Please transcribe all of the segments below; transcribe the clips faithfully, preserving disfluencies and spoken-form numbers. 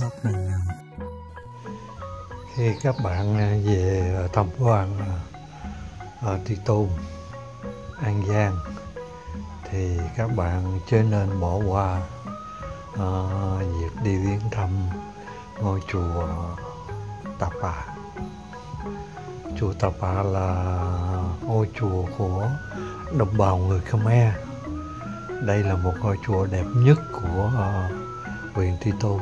góc này nè. Khi các bạn về tham quan ở Tri Tôn, An Giang thì các bạn chưa nên bỏ qua uh, việc đi viếng thăm ngôi chùa Tà Pà. Chùa Tà Pà là ngôi chùa của đồng bào người Khmer. Đây là một ngôi chùa đẹp nhất của uh, huyện Tri Tôn.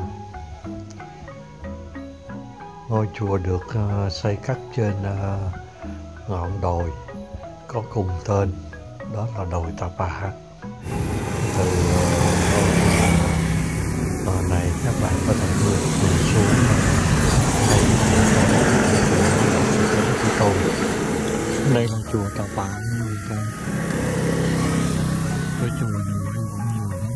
Ngôi chùa được uh, xây cất trên uh, ngọn đồi có cùng tên, đó là đồi Tà Pà. Từ đồi uh, này các bạn có thể vượt xuống đây Tri Tôn. Đây là chùa Tà Pà người ta. Cái chùa này cũng nhiều lắm.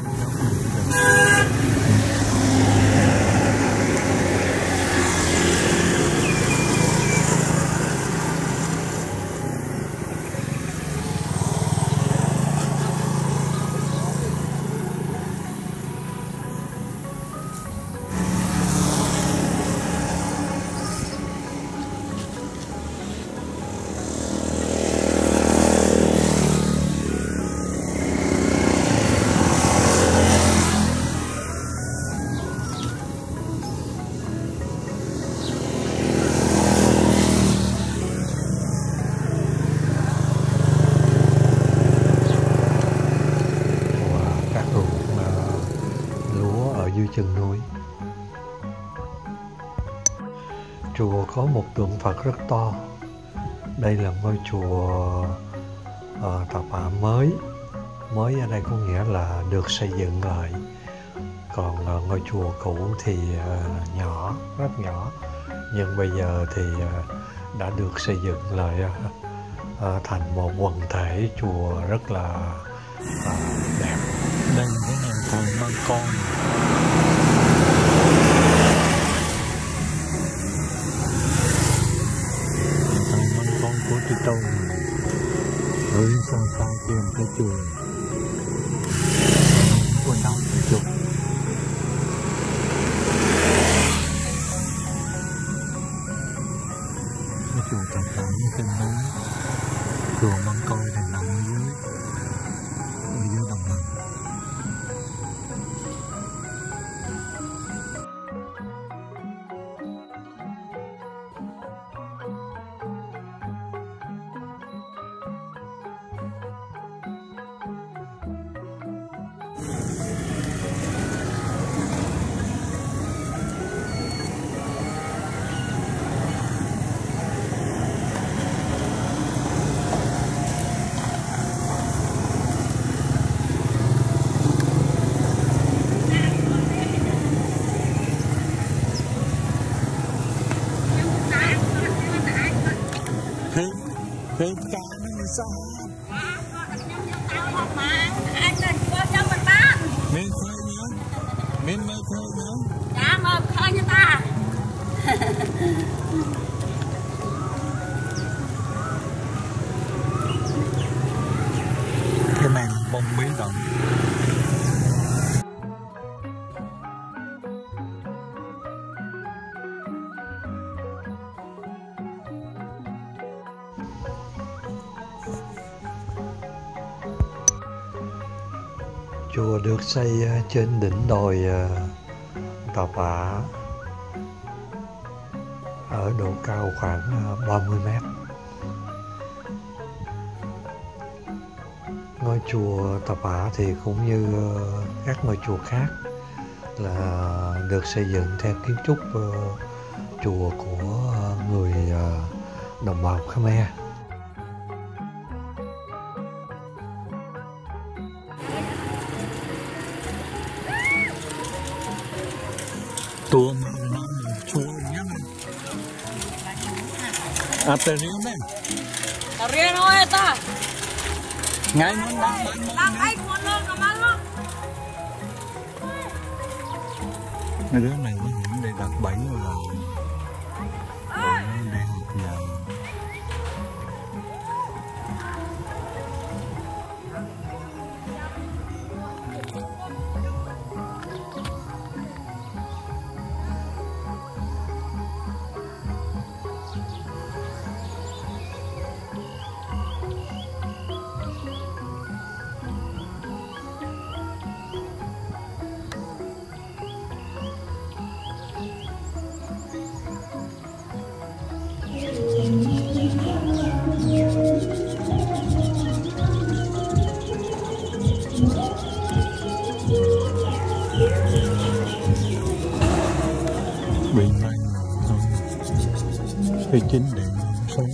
Dưới chân núi. Chùa có một tượng Phật rất to. Đây là ngôi chùa uh, Tà Pà mới. Mới ở đây có nghĩa là được xây dựng lại. Còn uh, ngôi chùa cũ thì uh, nhỏ, rất nhỏ. Nhưng bây giờ thì uh, đã được xây dựng lại uh, uh, thành một quần thể chùa rất là uh, đẹp. Đây là cái nhà thờ Măng Con. Của Tri Tôn ở xa xa kia một cái chùa của năm chục. Cái chùa Tà Pà trên núi, chùa Măng Coi thì nằm ở dưới ở dưới đồng bằng. Thế, thế cá nó sao? Mình khơi nữa, mình mơ khơi nữa. Dạ mơ khơi như ta. Cái màn bông bí động. Chùa được xây trên đỉnh đồi Tà Pà ở độ cao khoảng ba mươi mét. Ngôi chùa Tà Pà thì cũng như các ngôi chùa khác là được xây dựng theo kiến trúc chùa của người đồng bào Khmer. Tua mà nó chua nhá này. À, tờ riêng đấy. Tờ riêng thôi ta. Ngay muốn đang bán món Đang ấy muốn luôn cả mang luôn. Cái đứa này có những để đặt bẫy rồi là để học nhà. Phi chính điện sáng.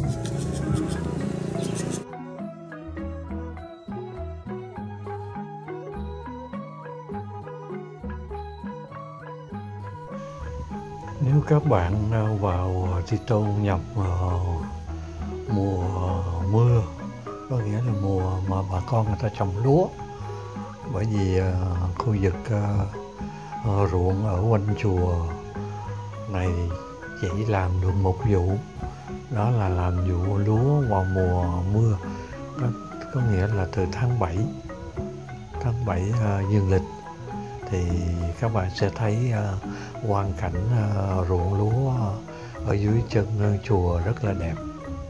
Nếu các bạn vào Tito nhập vào mùa mưa, có nghĩa là mùa mà bà con người ta trồng lúa, bởi vì uh, khu vực uh, uh, ruộng ở quanh chùa này chỉ làm được một vụ, đó là làm vụ lúa vào mùa mưa, có, có nghĩa là từ tháng bảy tháng bảy uh, dương lịch thì các bạn sẽ thấy uh, quang cảnh uh, ruộng lúa ở dưới chân uh, chùa rất là đẹp.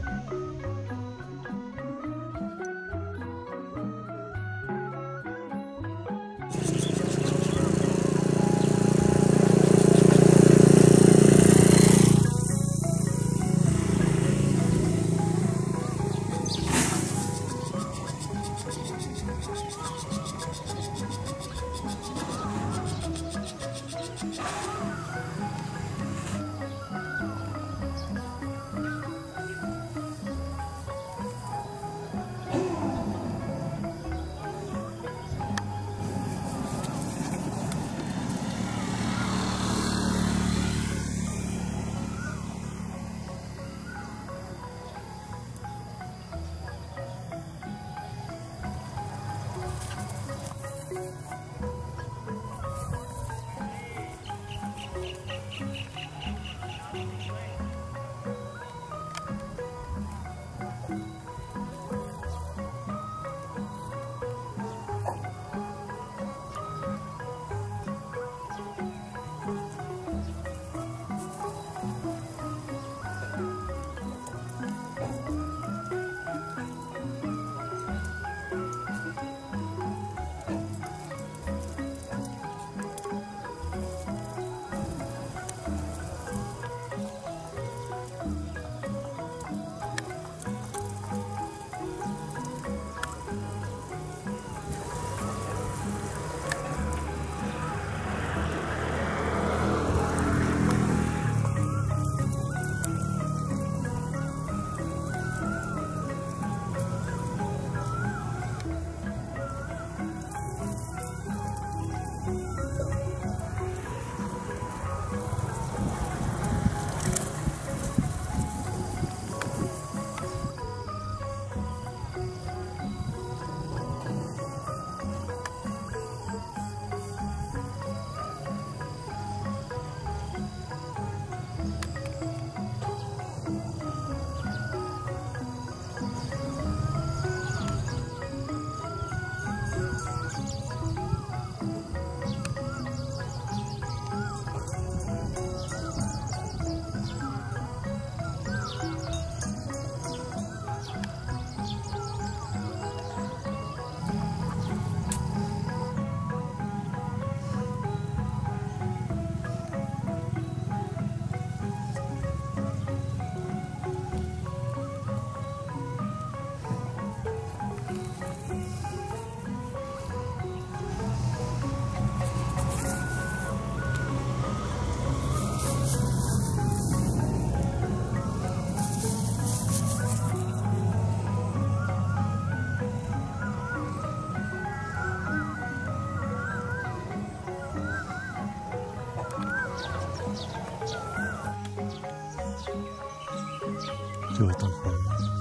chùa Tam Phổ.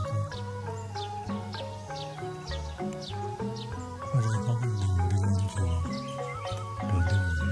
Ở đây có cái đường đi lên chùa, đường đi Nguyễn.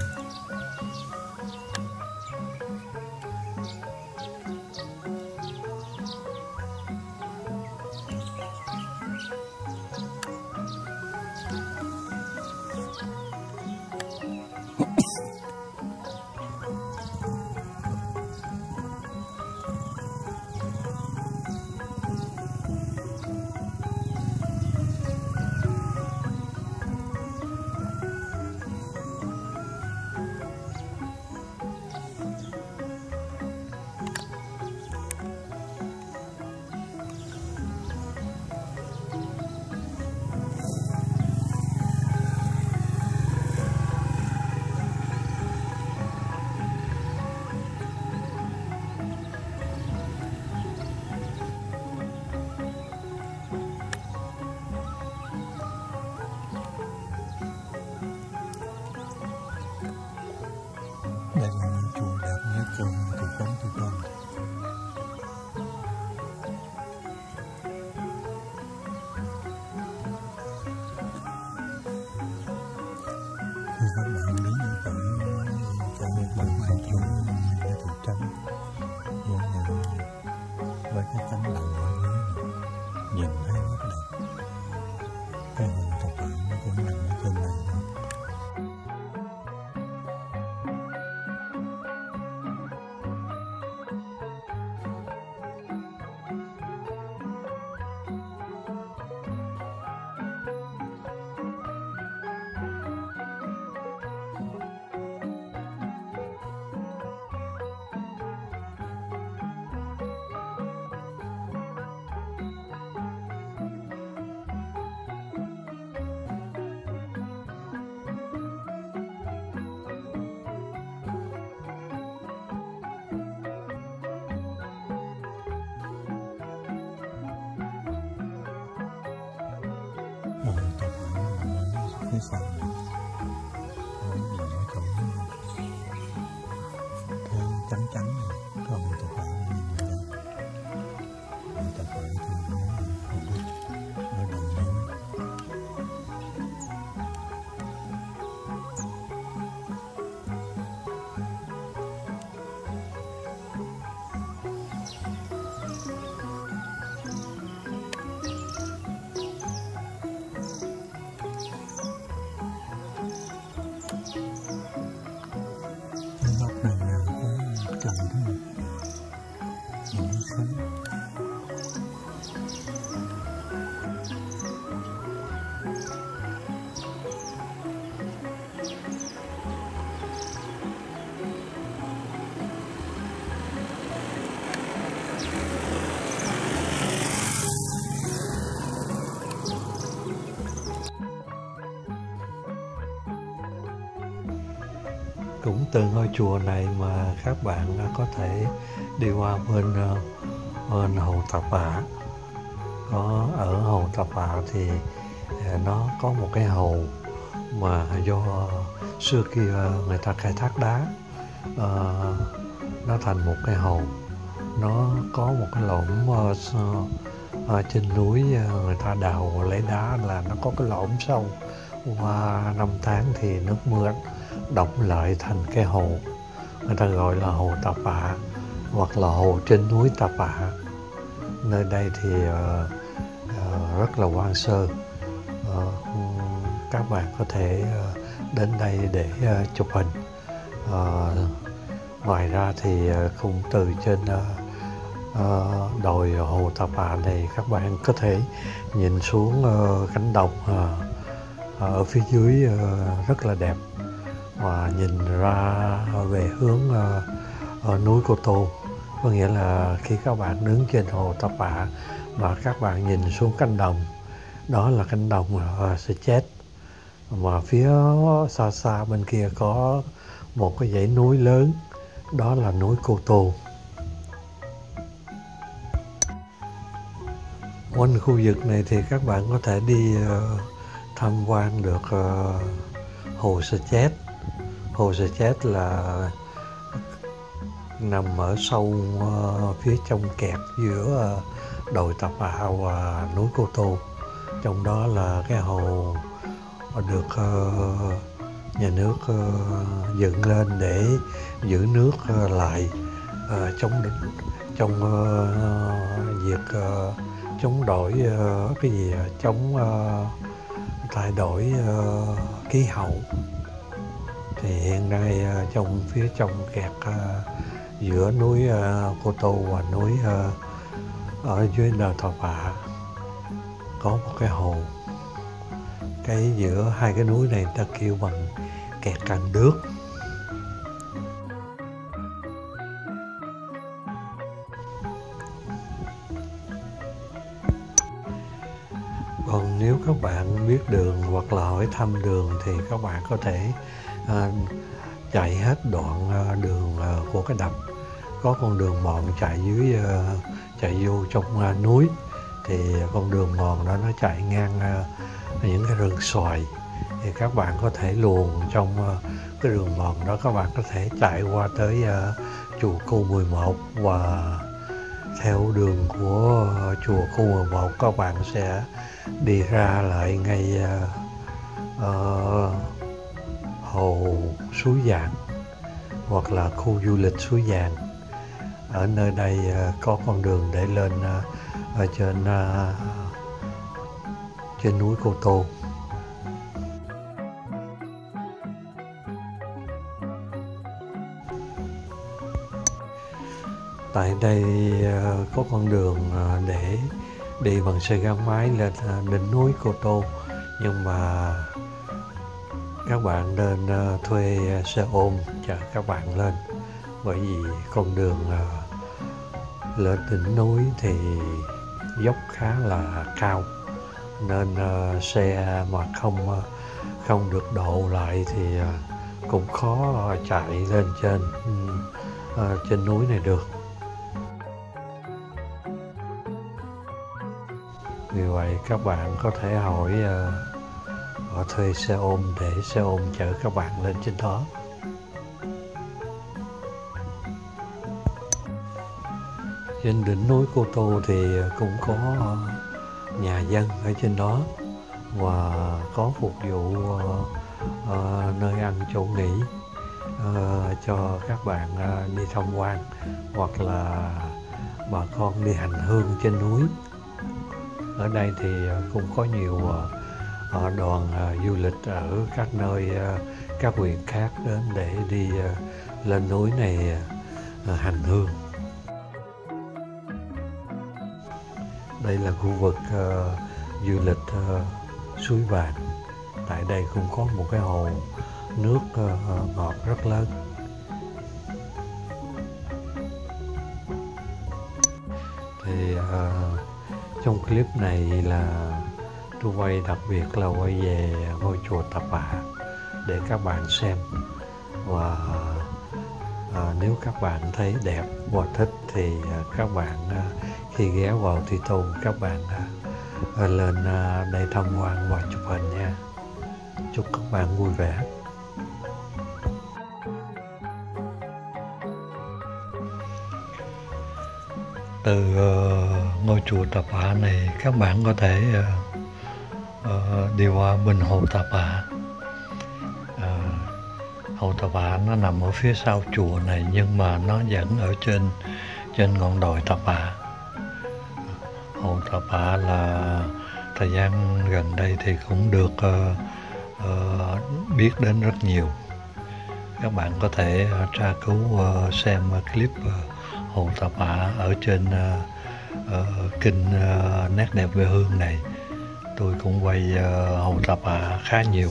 với cái cánh đồng ở dưới này, nhìn thấy rất đẹp. Cái hồ Tập Hạ nó cũng nằm ở trên này luôn. Hồ Tập Hạ nó nằm ở phía sau này, nó nằm ở chỗ theo trắng trắng này, còn Hồ Tập Hạ nó nhìn ra. Hồ Tập Hạ thì nó không biết ở đầu núi. Cái góc này là có trời đó, nhìn nó sáng. Cũng từ ngôi chùa này mà các bạn có thể đi qua bên, bên hồ Tập Hạ. Có ở hồ Tập Hạ thì nó có một cái hồ mà do xưa kia người ta khai thác đá, uh, nó thành một cái hồ. Nó có một cái lõm uh, uh, trên núi, uh, người ta đào lấy đá là nó có cái lõm sâu. Qua năm tháng thì nước mưa đọng lại thành cái hồ, người ta gọi là hồ Tập Hạ hoặc là hồ trên núi Tập Hạ. Nơi đây thì uh, uh, rất là hoang sơ. Uh, các bạn có thể uh, đến đây để uh, chụp hình. Uh, ngoài ra thì uh, cũng từ trên uh, uh, đồi hồ Tập Hạ này các bạn có thể nhìn xuống uh, cánh đồng uh, ở phía dưới uh, rất là đẹp, và nhìn ra về hướng uh, núi Cô Tô. Có nghĩa là khi các bạn đứng trên hồ Tập Hạ mà các bạn nhìn xuống cánh đồng, đó là cánh đồng uh, sẽ chết. Mà phía xa xa bên kia có một cái dãy núi lớn, đó là núi Cô Tô. Quanh khu vực này thì các bạn có thể đi uh, tham quan được uh, hồ Sa Chết. Hồ Sa Chết là nằm ở sâu uh, phía trong kẹt giữa uh, đồi Tập Hạ và núi Cô Tô. Trong đó là cái hồ được uh, nhà nước uh, dựng lên để giữ nước uh, lại uh, chống trong uh, việc uh, chống đổi uh, cái gì chống uh, thay đổi uh, khí hậu. Thì hiện nay uh, trong phía trong kẹt uh, giữa núi uh, Cô Tô và núi uh, ở dưới đồi Tập Hạ có một cái hồ. Cái giữa hai cái núi này ta kêu bằng kẹt Càng Đước. Còn nếu các bạn biết đường hoặc là hỏi thăm đường thì các bạn có thể uh, chạy hết đoạn uh, đường uh, của cái đập. Có con đường mòn chạy dưới uh, chạy vô trong uh, núi, thì con đường mòn đó nó chạy ngang uh, những cái rừng xoài. Thì các bạn có thể luồn trong uh, cái đường mòn đó, các bạn có thể chạy qua tới uh, chùa Cô mười một, và theo đường của uh, chùa Cô mười một các bạn sẽ đi ra lại ngay uh, uh, hồ Suối Vàng hoặc là khu du lịch Suối Vàng. ở nơi đây có con đường để lên ở trên trên núi Cô Tô. Tại đây có con đường để đi bằng xe gắn máy lên đỉnh núi Cô Tô, nhưng mà các bạn nên thuê xe ôm chở các bạn lên, bởi vì con đường lên đỉnh núi thì dốc khá là cao, nên xe mà không không được độ lại thì cũng khó chạy lên trên trên núi này được. Vì vậy các bạn có thể hỏi họ thuê xe ôm để xe ôm chở các bạn lên trên đó. Trên đỉnh núi Cô Tô thì cũng có nhà dân ở trên đó và có phục vụ uh, uh, nơi ăn chỗ nghỉ uh, cho các bạn uh, đi tham quan, hoặc là bà con đi hành hương trên núi. Ở đây thì cũng có nhiều uh, đoàn uh, du lịch ở các nơi, uh, các huyện khác đến để đi uh, lên núi này uh, hành hương. Đây là khu vực uh, du lịch uh, suối Vàng. Tại đây cũng có một cái hồ nước uh, ngọt rất lớn. Thì uh, trong clip này là tôi quay đặc biệt là quay về ngôi chùa Tà Pạ để các bạn xem, và à, nếu các bạn thấy đẹp và thích thì à, các bạn à, khi ghé vào Tri Tôn các bạn à, lên à, đây tham quan và chụp hình nha. Chúc các bạn vui vẻ. Từ uh, ngôi chùa Tà Pạ này các bạn có thể uh, uh, đi qua bên hồ Tà Pạ. Uh, hồ Tà Pạ nó nằm ở phía sau chùa này, nhưng mà nó vẫn ở trên trên ngọn đồi Tà Pạ. Hồ Tà Pạ là thời gian gần đây thì cũng được uh, uh, biết đến rất nhiều. Các bạn có thể uh, tra cứu uh, xem uh, clip uh, hồ Tà Pạ ở trên uh, uh, kênh uh, Nét Đẹp Quê Hương này. Tôi cũng quay uh, hồ Tà Pạ khá nhiều.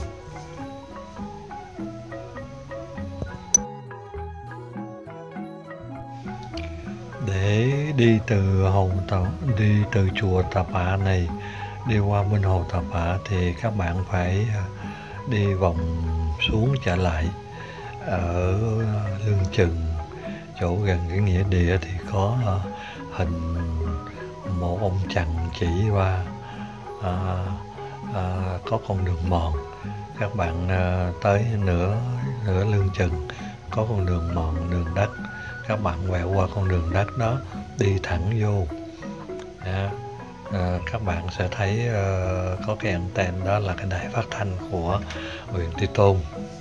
Để đi từ hồ Tà, đi từ chùa Tà Pạ này đi qua bên hồ Tà Pạ thì các bạn phải uh, đi vòng xuống trở lại. Ở lưng chừng chỗ gần cái nghĩa địa thì có uh, hình một ông chằn chỉ qua uh, uh, có con đường mòn. Các bạn uh, tới nửa nửa lưng chừng có con đường mòn, đường đất. Các bạn quẹo qua con đường đất đó, đi thẳng vô. Yeah. Uh, các bạn sẽ thấy uh, có cái anten, đó là cái đài phát thanh của huyện Tri Tôn.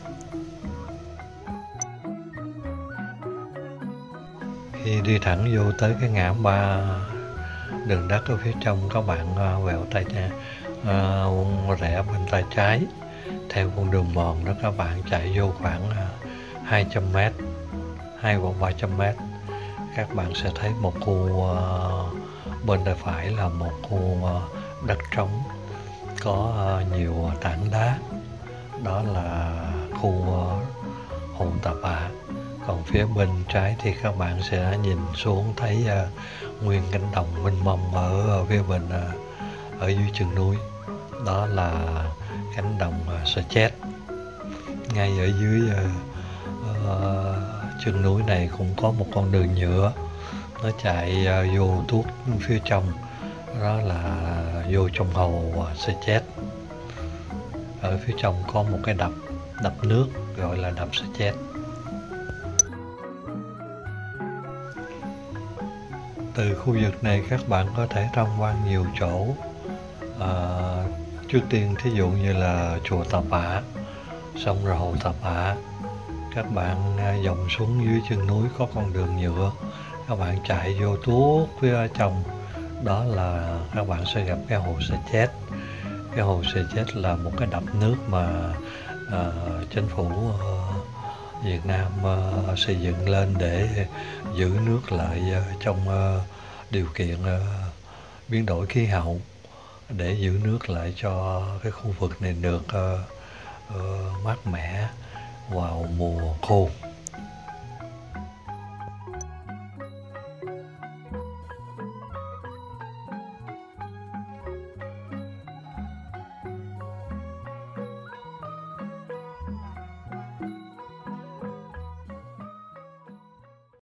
Khi đi thẳng vô tới cái ngã ba đường đất ở phía trong, các bạn uh, quẹo tay uh, rẽ bên tay trái theo con đường mòn đó. Các bạn chạy vô khoảng uh, hai trăm mét, hai hoặc ba trăm mét, các bạn sẽ thấy một khu uh, bên tay phải là một khu uh, đất trống có uh, nhiều tảng đá. Đó là khu uh, hồ Tà Pạ. Còn phía bên trái thì các bạn sẽ nhìn xuống thấy uh, nguyên cánh đồng mênh mông ở, ở phía bên uh, ở dưới chân núi. Đó là cánh đồng uh, Sa Chết. Ngay ở dưới uh, uh, chân núi này cũng có một con đường nhựa, nó chạy uh, vô tuốt phía trong, đó là vô trong hồ uh, Sa Chết. Ở phía trong có một cái đập đập nước gọi là đập Sa Chết. Từ khu vực này các bạn có thể tham quan nhiều chỗ. À, trước tiên thí dụ như là chùa Tà Pạ, xong rồi hồ Tà Pạ. Các bạn dòng xuống dưới chân núi có con đường nhựa các bạn chạy vô tuốt phía trong đó là các bạn sẽ gặp cái hồ Sa Chết. Cái hồ Sa Chết là một cái đập nước mà uh, chính phủ uh, Việt Nam uh, xây dựng lên để giữ nước lại uh, trong uh, điều kiện uh, biến đổi khí hậu, để giữ nước lại cho cái khu vực này được uh, uh, mát mẻ vào mùa khô.